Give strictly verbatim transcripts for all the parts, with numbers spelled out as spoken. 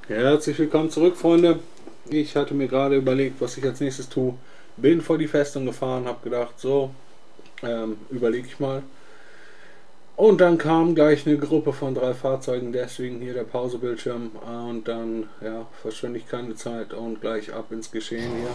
Herzlich willkommen zurück, Freunde. Ich hatte mir gerade überlegt, was ich als nächstes tue. Bin vor die Festung gefahren, habe gedacht, so, ähm, überlege ich mal. Und dann kam gleich eine Gruppe von drei Fahrzeugen, deswegen hier der Pausebildschirm. Und dann, ja, verschwende ich keine Zeit und gleich ab ins Geschehen hier.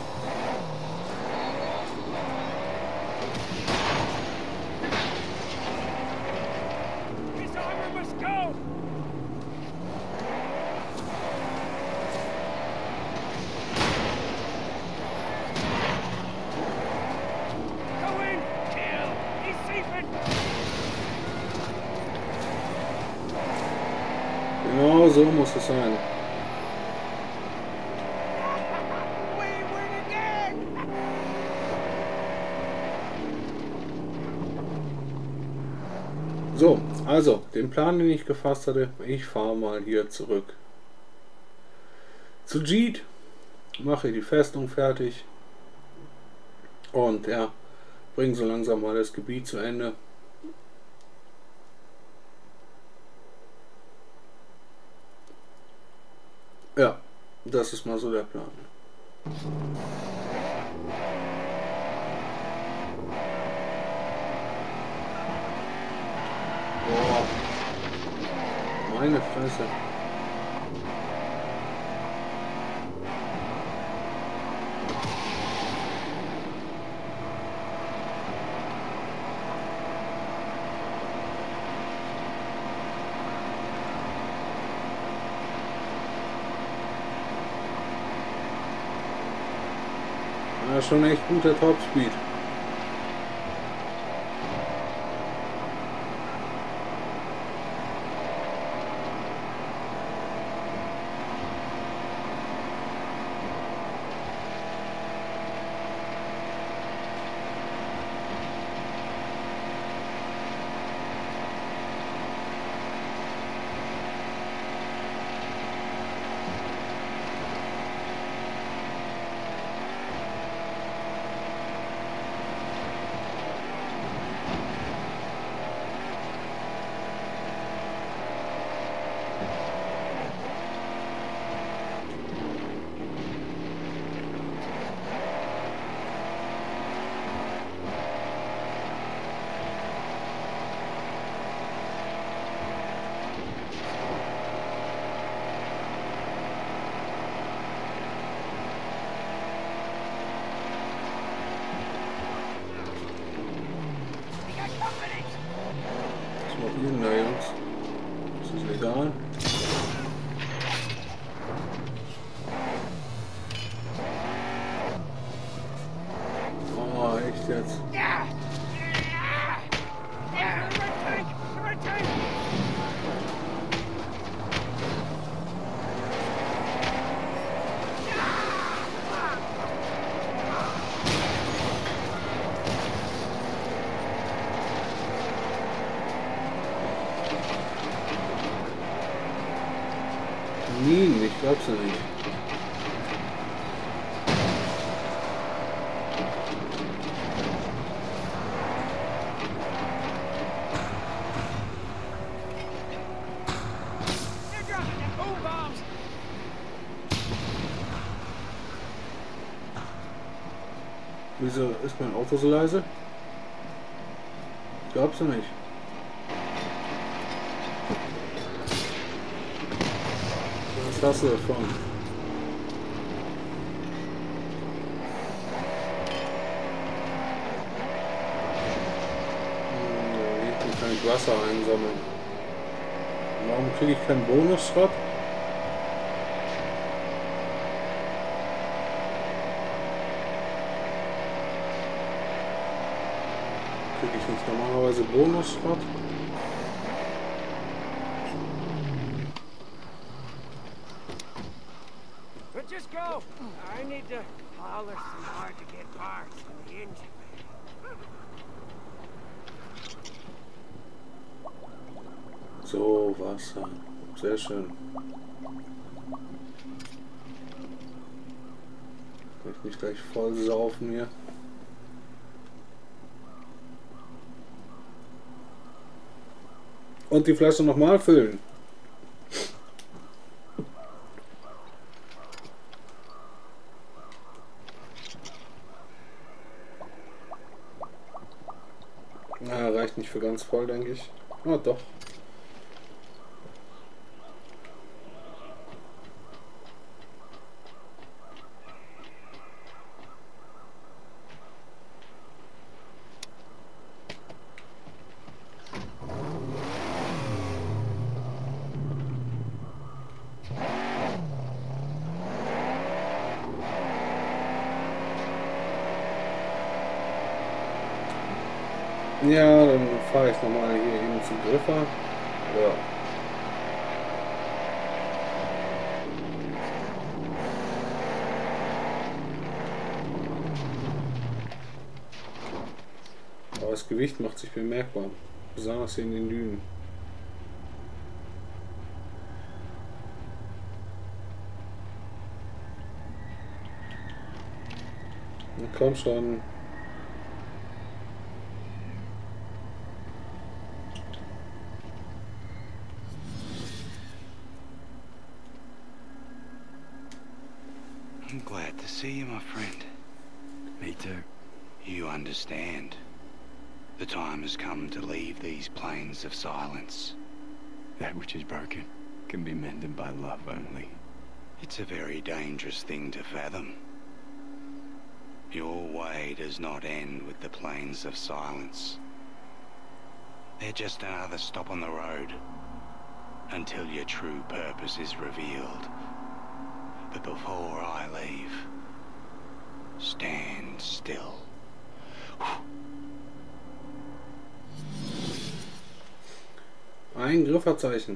Genau so muss es sein. So, also, den Plan, den ich gefasst hatte, ich fahre mal hier zurück zu Jeet, mache die Festung fertig und ja, bringe so langsam mal das Gebiet zu Ende. Ja, das ist mal so der Plan. Boah, meine Fresse. Ja, schon echt guter Topspeed. Was macht ihr denn da, Jungs? Ist das legal? Oh, echt jetzt? Minen, ich glaub's ja nicht. Wieso ist mein Auto so leise? Ich glaub's ja nicht. Was hast du davon? Hm, hier kann ich Wasser einsammeln. Warum kriege ich keinen Bonusschrott? Kriege ich nicht normalerweise Bonusschrott? Just go. I need to polish some hard to get parts in the engine. So, Wasser. Sehr schön. Kann ich nicht gleich voll saufen hier. Und die Flasche nochmal füllen. reicht nicht für ganz voll, denke ich. Ah, doch. Ja, dann fahre ich nochmal hier eben zum Griffer. Ja. Aber das Gewicht macht sich bemerkbar, besonders in den Dünen. Na komm schon. I'm glad to see you, my friend. Me too. You understand. The time has come to leave these plains of silence. That which is broken can be mended by love only. It's a very dangerous thing to fathom. Your way does not end with the plains of silence. They're just another stop on the road until your true purpose is revealed. But before I leave, stand still. Ein Grifferzeichen.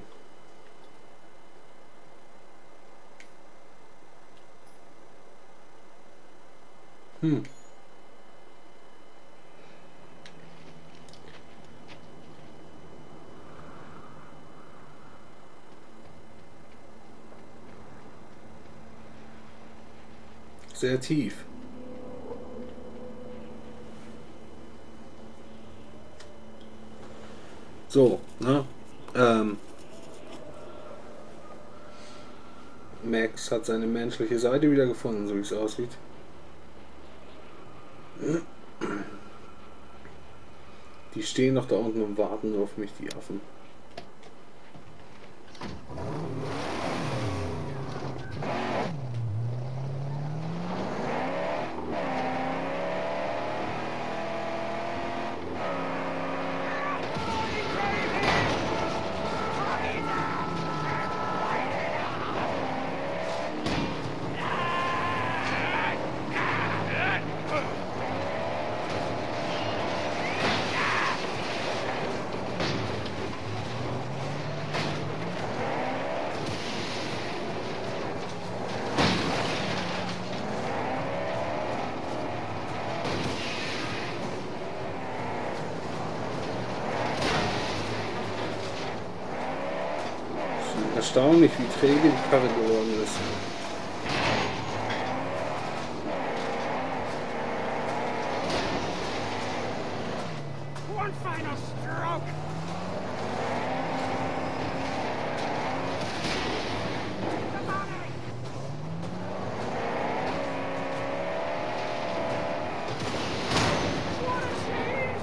Hm. Sehr tief. So, ne? Ähm, Max hat seine menschliche Seite wieder gefunden, so wie es aussieht. Die stehen noch da unten und warten nur auf mich, die Affen. Erstaunlich, wie träge die Karre geworden ist. One final stroke. Come on, Eddie. What a shame.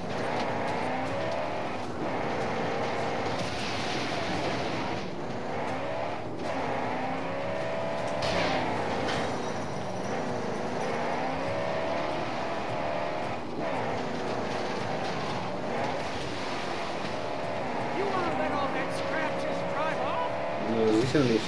You want to let all that scrap just drive off? Na, sicher nicht.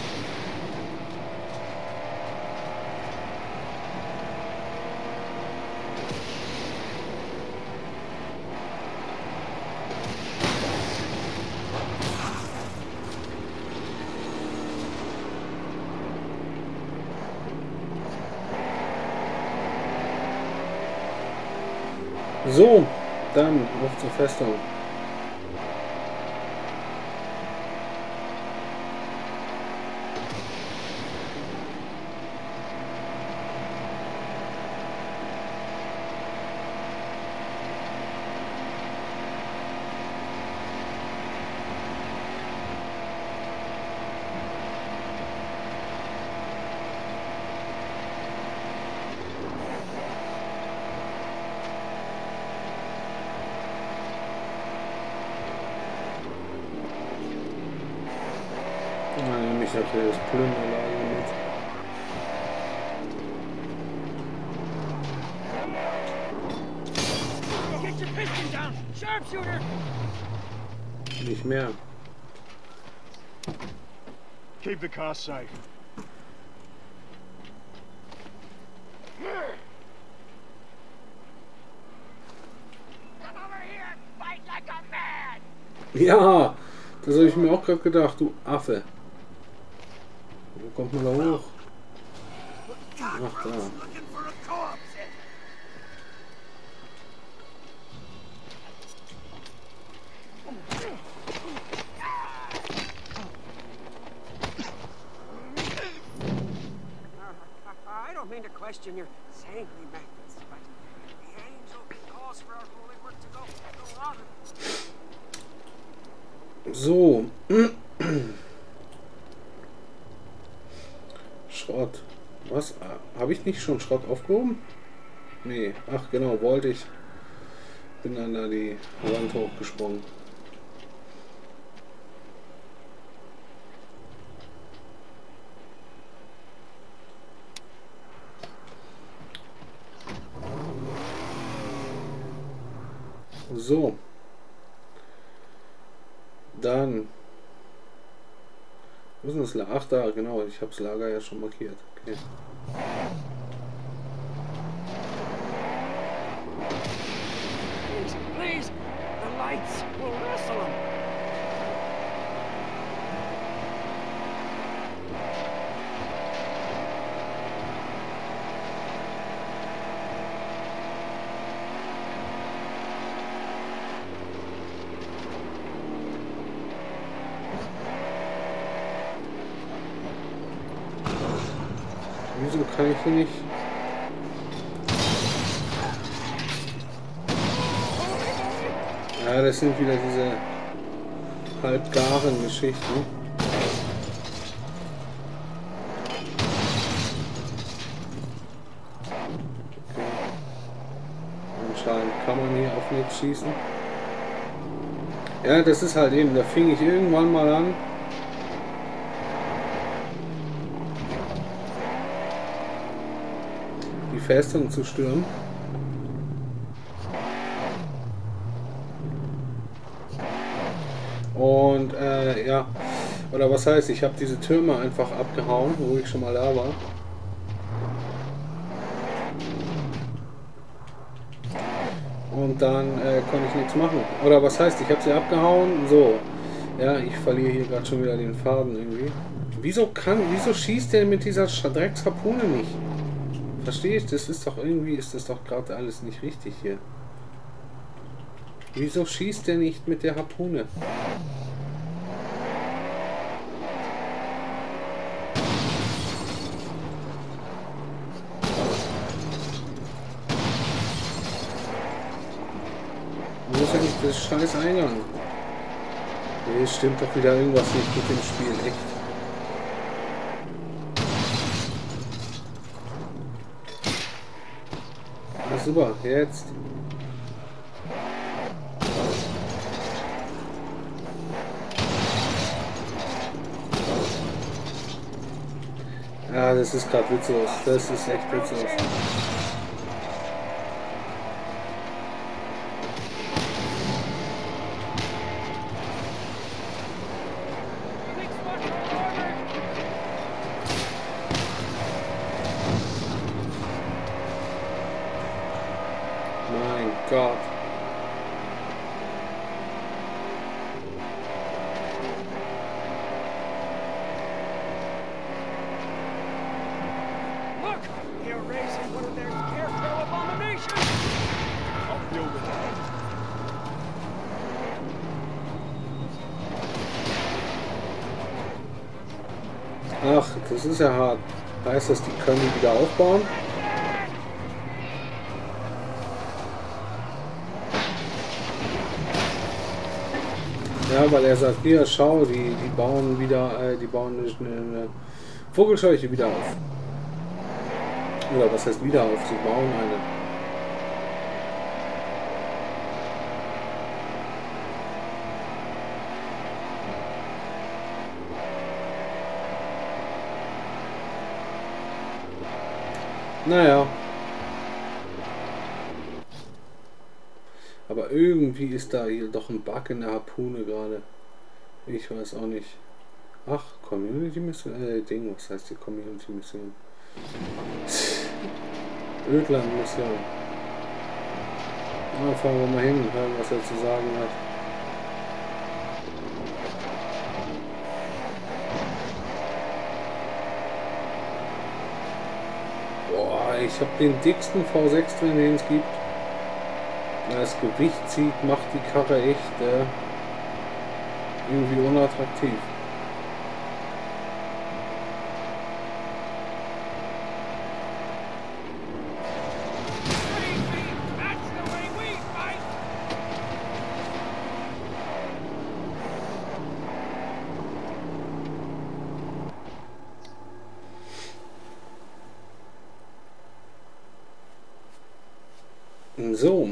So, dann auf zur Festung. Dann nehme ich dafür das Plünderlager Get your piston down! Sharpshooter! mit. Nicht mehr. Keep the car safe. Come over here and fight like a man! Ja, das habe ich mir auch gerade gedacht, du Affe. Wo kommt man da hoch? Ach, da. Looking for a corpse! I don't mean to question your saintly methods, but the angel calls for our holy work to go, go on. So. Schrott. Was? Habe ich nicht schon Schrott aufgehoben? Nee. Ach genau, wollte ich. Bin dann da die Wand hochgesprungen. So. Dann. Wo ist denn das Lager? Ach da, genau. Ich habe das Lager ja schon markiert. Okay. Please, please! The lights will wrestle him! Wieso kann ich hier nicht? Ja, das sind wieder diese halbgaren Geschichten. Okay. Anscheinend kann man hier auf nichts schießen. Ja, das ist halt eben, da fing ich irgendwann mal an. Die Festung zu stürmen. Und äh, ja, oder was heißt, ich habe diese Türme einfach abgehauen, wo ich schon mal da war. Und dann äh, konnte ich nichts machen. Oder was heißt, ich habe sie abgehauen, so. Ja, ich verliere hier gerade schon wieder den Faden irgendwie. Wieso kann, wieso schießt der mit dieser Drecksharpune nicht? Verstehe ich, das ist doch irgendwie, ist das doch gerade alles nicht richtig hier. Wieso schießt der nicht mit der Harpune? Wo ist eigentlich das scheiß Eingang? Nee, stimmt doch wieder irgendwas nicht mit dem Spiel, echt. Ah, super, jetzt. Ja, das ist gerade witzlos. Das ist echt witzlos. Mein Gott. Look! They're raising one of their scarecrow abominations! I'll deal with that. Ach, das ist ja hart. Heißt das, die können die wieder aufbauen? Ja, weil er sagt, hier, schau, die, die bauen wieder, äh, die bauen eine, eine Vogelscheuche wieder auf. Oder was heißt wieder auf? Sie bauen eine. Naja. Aber irgendwie ist da hier doch ein Bug in der Harpune gerade. Ich weiß auch nicht. Ach, Community Mission, äh, Ding, was heißt die Community Mission? Ödland Mission. Na, fahren wir mal hin und hören, was er zu sagen hat. Boah, ich habe den dicksten V sechs drin, den es gibt. Das Gewicht zieht, macht die Karre echt äh, irgendwie unattraktiv. So.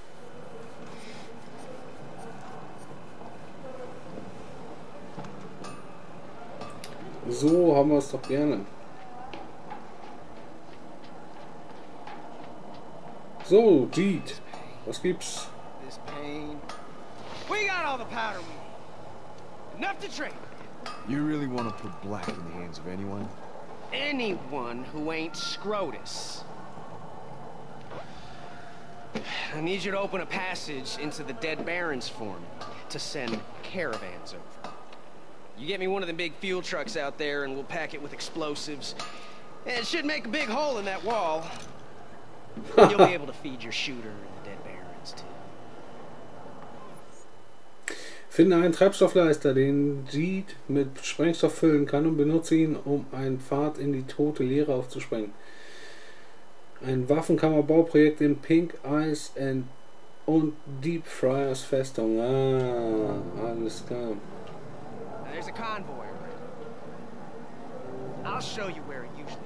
So haben wir es doch gerne. So, Jeet, was gibt's? This pain. We got all the powder we need. Enough to trade. You really want to put Black in the hands of anyone? Anyone who ain't Scrotus. I need you to open a passage into the Dead Barons for me to send caravans over. You get me one of the big fuel trucks out there and we'll pack it with explosives. It should make a big hole in that wall. You'll be able to feed your shooter and the Dead Barons too. Finde einen Treibstoffleister, den Jeet mit Sprengstoff füllen kann und benutze ihn, um einen Pfad in die tote Leere aufzusprengen. Ein Waffenkammerbauprojekt in Pink Ice and und Deep Friars Festung. Ah, alles klar. Now there's a convoy. I'll show you where it usually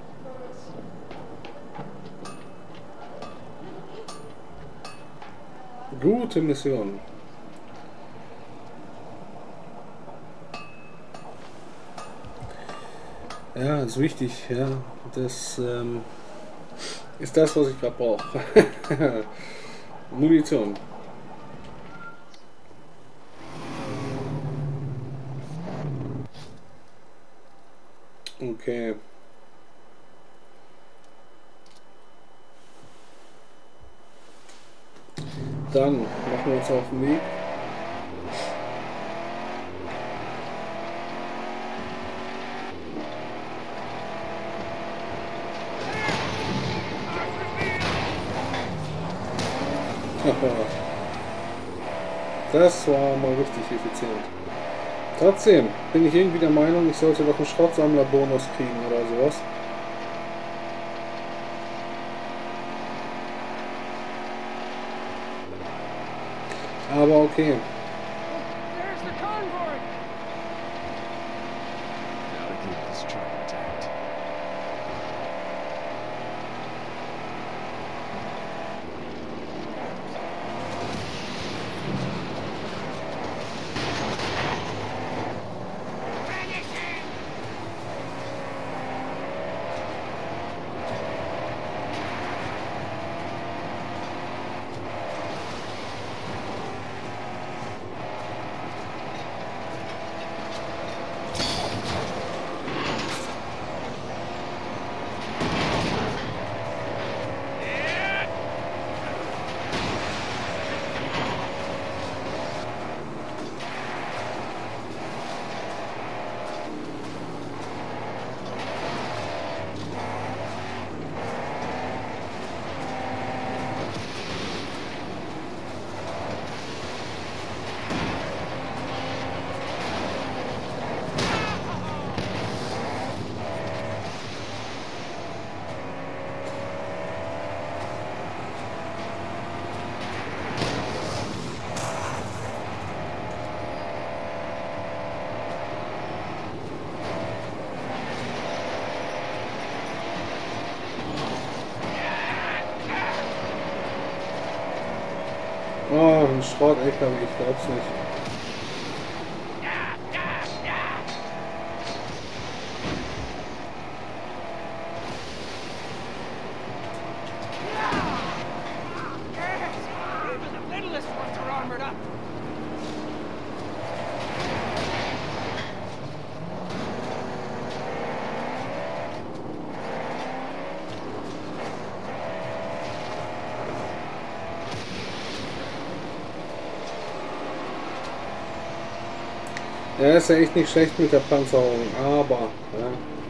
is. Gute Mission. Ja, ist wichtig, ja. Das ähm, ist das, was ich gerade brauche. Munition. Okay. Dann machen wir uns auf den Weg. Das war mal richtig effizient. Trotzdem bin ich irgendwie der Meinung, ich sollte doch einen Schrottsammler-Bonus kriegen oder sowas. Aber okay. There's the convoy. Gotta keep this truck intact. Oh, ein Schrott-L K W, ich glaub's nicht. Er ist ja echt nicht schlecht mit der Panzerung, aber ja.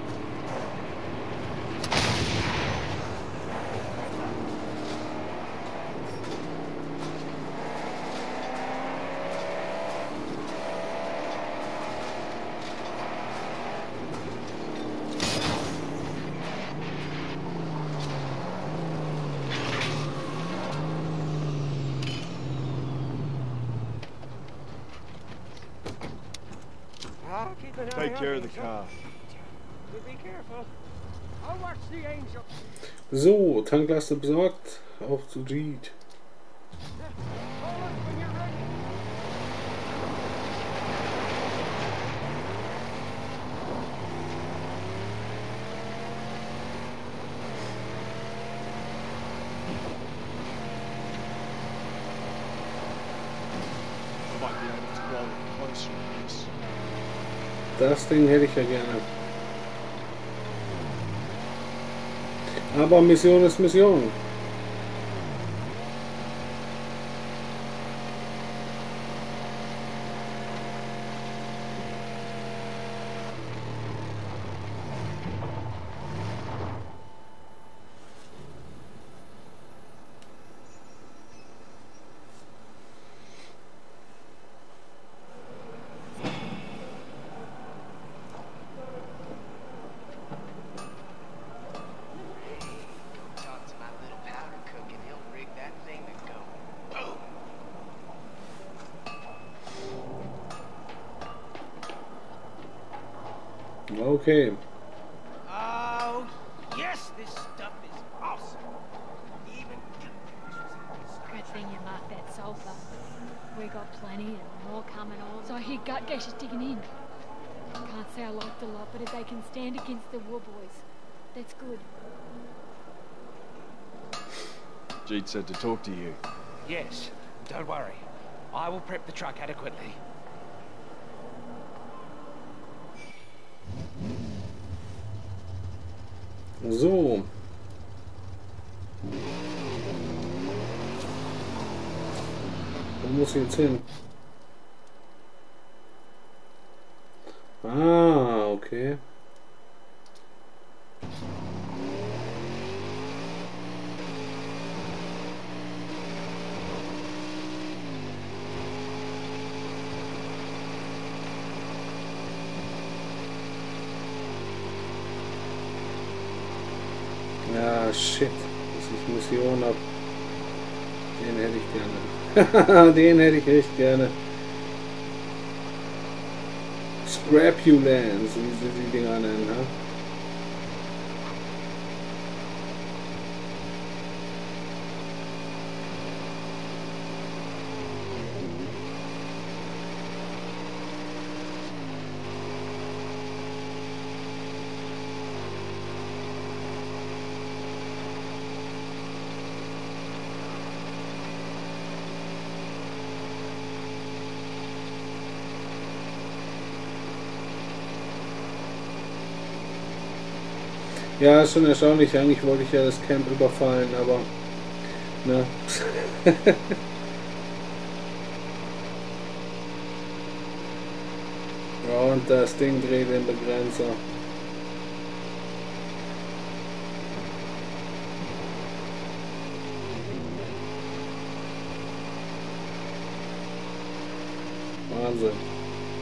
Take care of the car. So, Tanklaste besorgt, auf zu Jeet. I might be able to roll it closer than this. Das Ding hätte ich ja gerne. Aber Mission ist Mission. Okay. Oh, yes, this stuff is awesome. Even Good thing you marked that sulfur. We got plenty and more coming on. So I hear Gutgash is digging in. Can't say I like the lot, but if they can stand against the war boys, that's good. Jeet said to talk to you. yes, don't worry. I will prep the truck adequately. So. Wo muss ich jetzt hin? Ah, okay. Ja, shit, dass ich Mission habe. Den hätte ich gerne. Den hätte ich echt gerne. Scrapulence, wie sie die Dinger nennen, ha? Ja, ist schon erstaunlich. Eigentlich wollte ich ja das Camp überfallen, aber ne. Ja, und das Ding dreht den Begrenzer. Wahnsinn.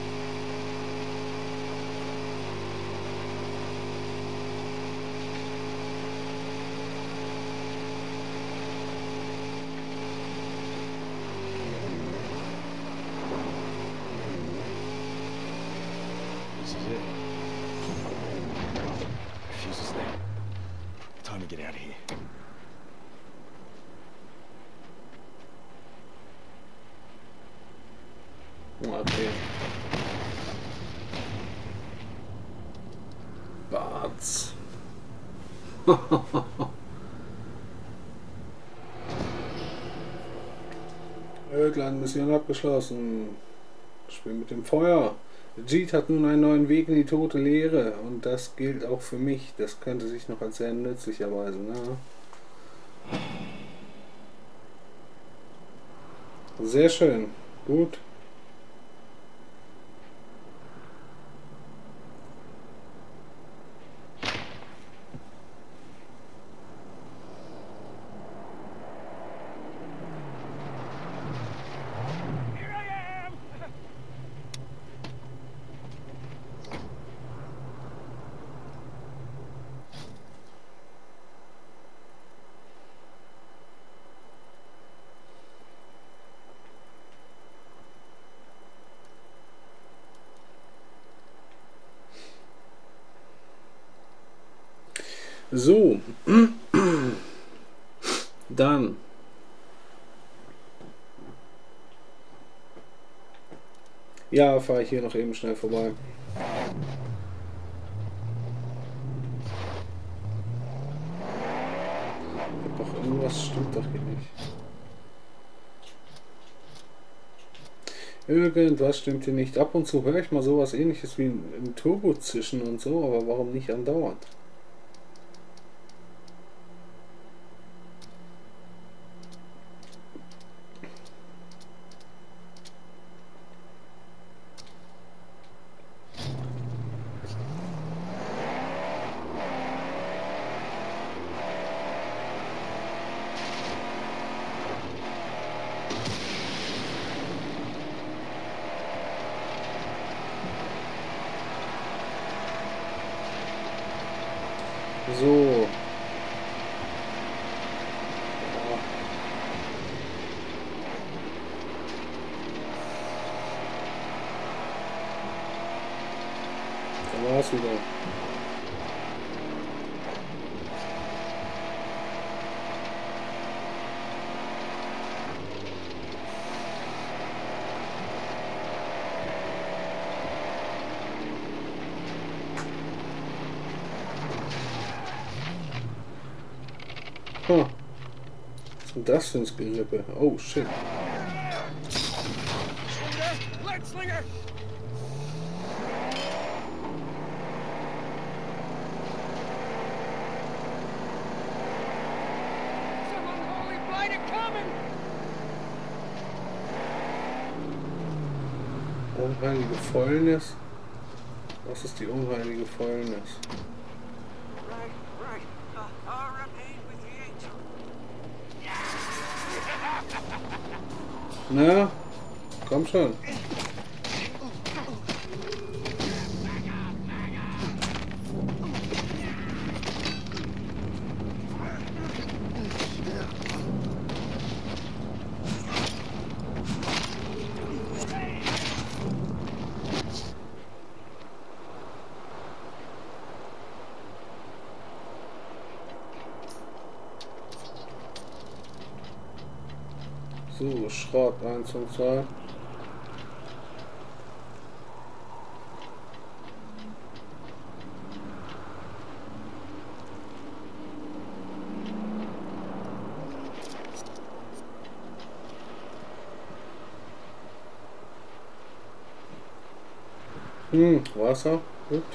This is it. Fuse is there. Time to get out of here. Okay. Barts. Ödland-Mission abgeschlossen. Spiel mit dem Feuer. Jeet hat nun einen neuen Weg in die tote Leere und das gilt auch für mich. Das könnte sich noch als sehr nützlich erweisen. Ne? Sehr schön. Gut. So. Dann. Ja, fahre ich hier noch eben schnell vorbei. Doch irgendwas stimmt doch hier nicht. Irgendwas stimmt hier nicht. Ab und zu höre ich mal sowas ähnliches wie ein Turbo zischen und so, aber warum nicht andauernd? So. Da war es wieder. Huh. Was ist denn das für ein Gerippe? Oh shit. Unheilige Fäulnis? Was ist die unheilige Fäulnis? Na, komm schon. So, Schrott eins und zwei. Hm, Wasser, gut.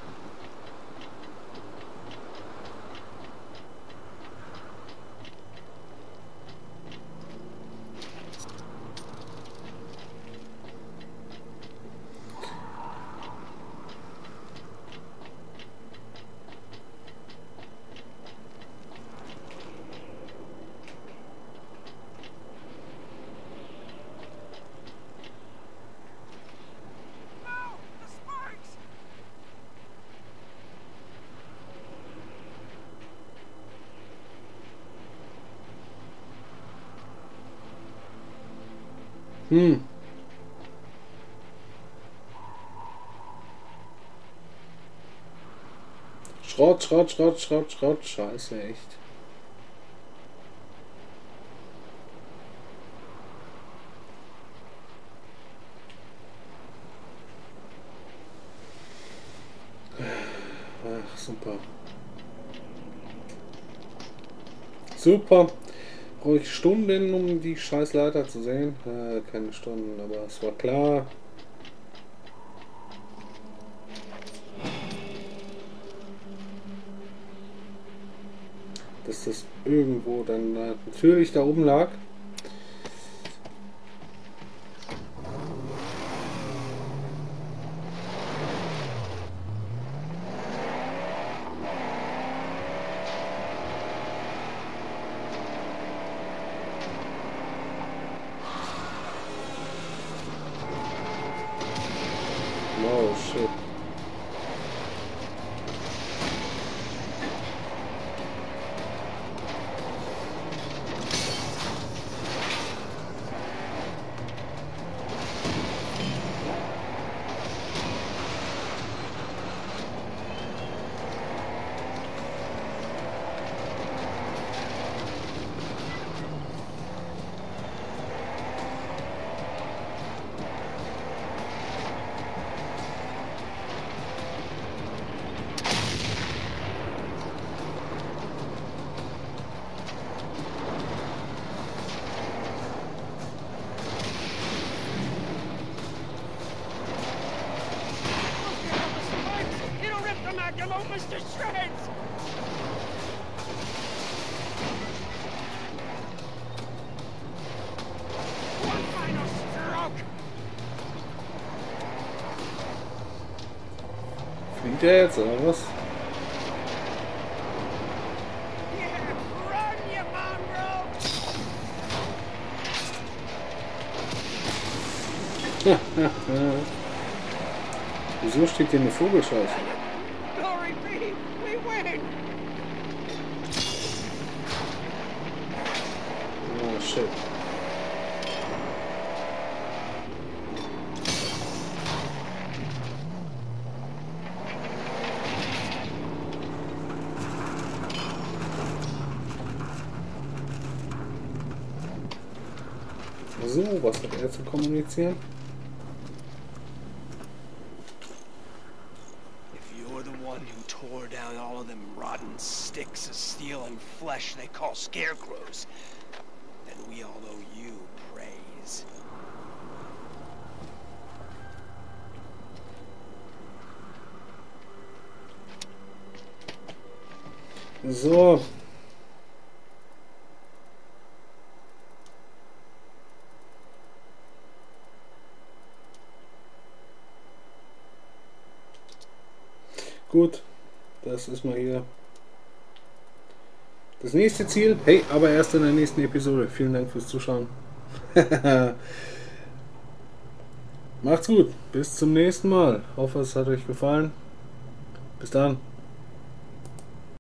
Hm. Schrott, Schrott, Schrott, Schrott, Schrott. Scheiße, echt. Ach, super. Super. Brauche ich Stunden, um die scheiß Leiter zu sehen? Äh, keine Stunden, aber es war klar. Dass das irgendwo dann äh, natürlich da oben lag. Oh shit. smack him almost to shreds! One final stroke! Fliegt er jetzt, oder was? Wieso steht hier eine Vogelscheuche? Glory be, we win! Oh shit. So, was hat er zu kommunizieren? Who tore down all of them rotten sticks of steel and flesh they call scarecrows, then we all owe you praise. So. Gut, das ist mal hier das nächste Ziel. Hey, aber erst in der nächsten Episode. Vielen Dank fürs Zuschauen. Macht's gut. Bis zum nächsten Mal. Hoffe, es hat euch gefallen. Bis dann.